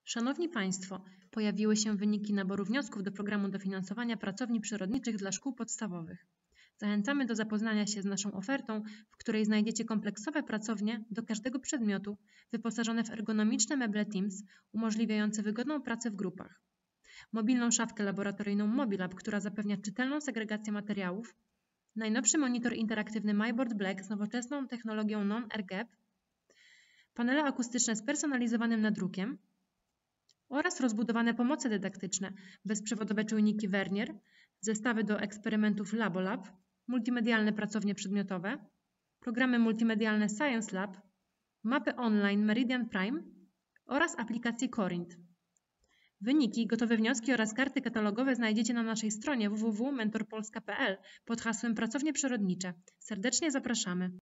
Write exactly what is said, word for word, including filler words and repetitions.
Szanowni Państwo, pojawiły się wyniki naboru wniosków do programu dofinansowania pracowni przyrodniczych dla szkół podstawowych. Zachęcamy do zapoznania się z naszą ofertą, w której znajdziecie kompleksowe pracownie do każdego przedmiotu, wyposażone w ergonomiczne meble Teams, umożliwiające wygodną pracę w grupach. Mobilną szafkę laboratoryjną Mobilab, która zapewnia czytelną segregację materiałów, najnowszy monitor interaktywny MyBoard Black z nowoczesną technologią non-R G B, panele akustyczne z personalizowanym nadrukiem oraz rozbudowane pomoce dydaktyczne, bezprzewodowe czujniki Vernier, zestawy do eksperymentów LaboLab, multimedialne pracownie przedmiotowe, programy multimedialne Science Lab, mapy online Meridian Prime oraz aplikację Corinth. Wyniki, gotowe wnioski oraz karty katalogowe znajdziecie na naszej stronie w w w kropka mentor polska kropka p l pod hasłem Pracownie Przyrodnicze. Serdecznie zapraszamy.